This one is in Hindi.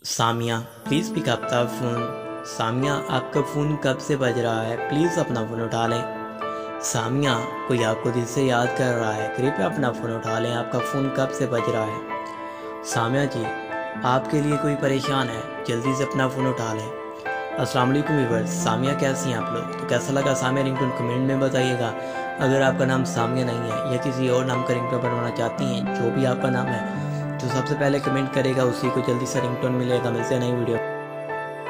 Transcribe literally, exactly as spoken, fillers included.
Samia please pick up the phone. Samia आपका फ़ोन कब से बज रहा है, प्लीज़ अपना फ़ोन उठा लें। सामिया कोई आपको दिल से याद कर रहा है, कृपया अपना फ़ोन उठा लें, आपका फ़ोन कब से बज रहा है। सामिया जी आपके लिए कोई परेशान है, जल्दी से अपना फ़ोन उठा लें। अस्सलाम वालेकुम व्यूअर्स, सामिया कैसी हैं आप लोग। तो कैसा लगा सामिया रिंगटोन कमेंट में बताइएगा। अगर आपका नाम सामिया नहीं है या किसी और नाम का रिंगटोन बनवाना चाहती हैं, जो भी आपका नाम है, जो सबसे पहले कमेंट करेगा उसी को जल्दी से रिंगटोन मिलेगा। मिलते हैं नई वीडियो।